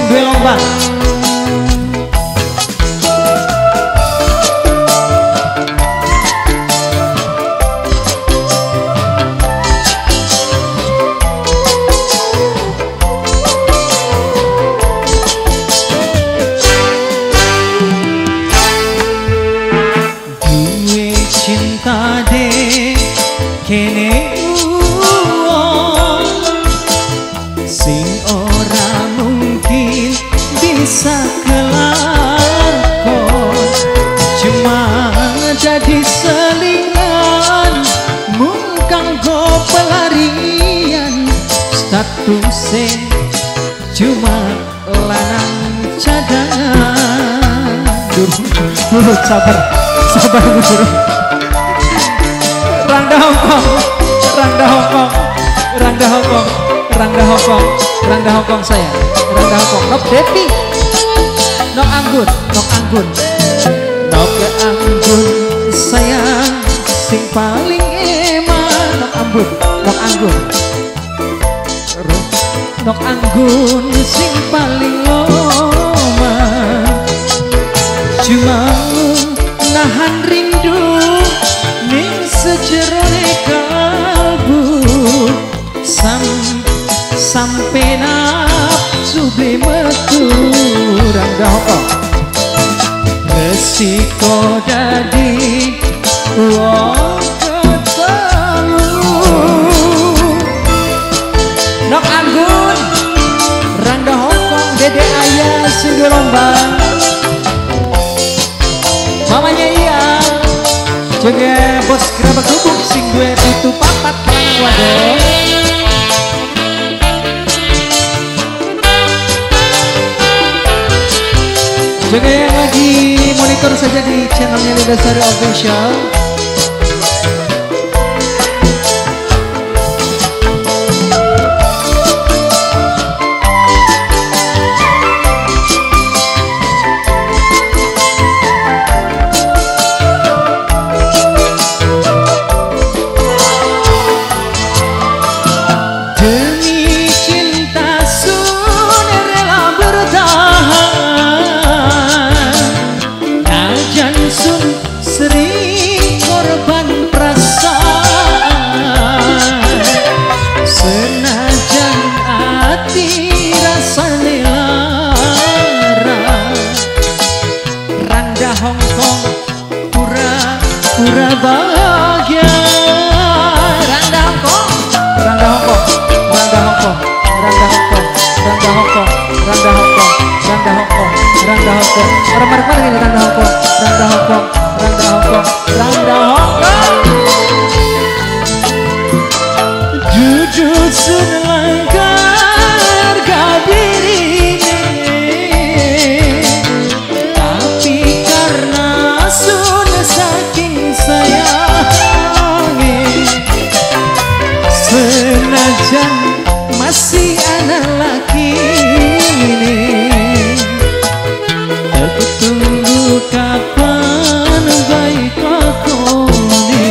duwe lomba. Duwe cinta de kene uang sing ora mungkin bisa kelakon, cuma jadi selingan mung kanggo pelarian statusnya cuma lanang cadangan. Dulu sabar dulu. Rangda Hongkong saya. Rangda Hongkong. Nok Devi. Nok Anggun. Nok Anggun sayang sing paling eman. Nok Anggun sing paling loma. Cuma nahan rindu ning sejerone kalbu sampai nafsu beli metu. Rangda Hongkong. Resiko jadi uang ketelu. Nok Anggun, Rangda Hongkong, Dede Ayah sing lomba. Mamanya iya, jaga bos kerabat gubuk sing duwe pitu papat lanang wadon. Jaga yang lagi monitor saja di channelnya Linda Sari Official. Demi cinta sun rela bertahan, najan sun sering korban perasaan, senajan hati rasane lara. Rangda Hongkong pura-pura bahagia. Rangda Hongkong. Orang marah-marah ini Rangda Hongkong. Jujur sun langgar diri tapi karena sun saking sayangi, senajan masih anak laki ini. Aku tunggu kapan baik lakoni,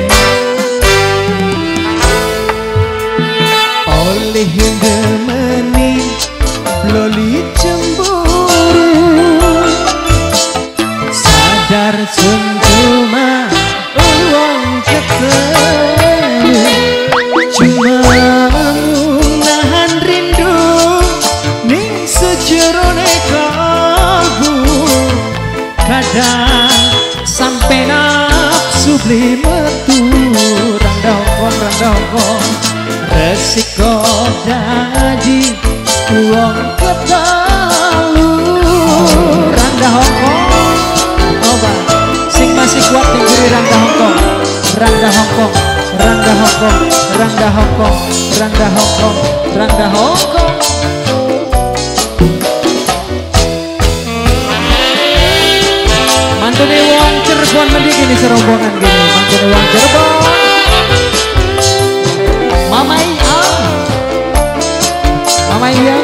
oleh demeni bloli cemburu, sadar sun cuma uang ketemu, cuma nahan rindu ning sejerone kalbu. Kadang sampai nafsu beli metu. Rangda Hongkong. Resiko jadi uang ketelu. Rangda Hongkong. Coba sing masih kuat tingguri Rangda Hongkong. Mantune wong Cirebon mending gini serombongan gini. Mantune wong Cirebon. Mama Iya.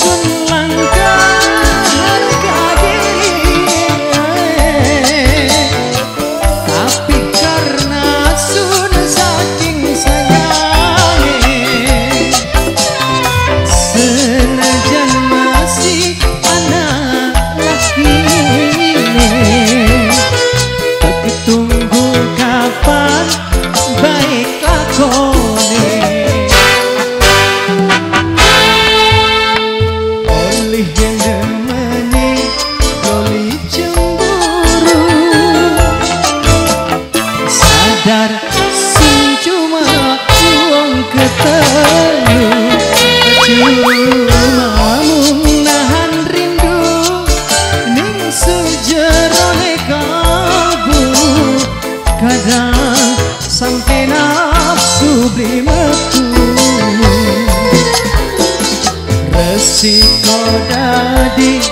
sun langkah harga diri, tapi karena sun saking sayangnya, senajan masih anak laki, tapi tunggu kapan baik lakone. Oleh yang demeni loli cemburu, sadar sun cuma uang ketemu, cuma mung nahan rindu ning sejerone kalbu, kadang sampai nafsu beli metu. Resiko dadi